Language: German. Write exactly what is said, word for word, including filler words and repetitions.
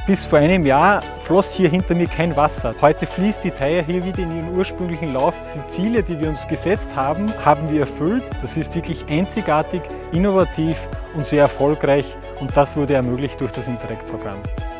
Bis vor einem Jahr floss hier hinter mir kein Wasser. Heute fließt die Thaya hier wieder in ihren ursprünglichen Lauf. Die Ziele, die wir uns gesetzt haben, haben wir erfüllt. Das ist wirklich einzigartig, innovativ und sehr erfolgreich und das wurde ermöglicht durch das Interreg-Programm.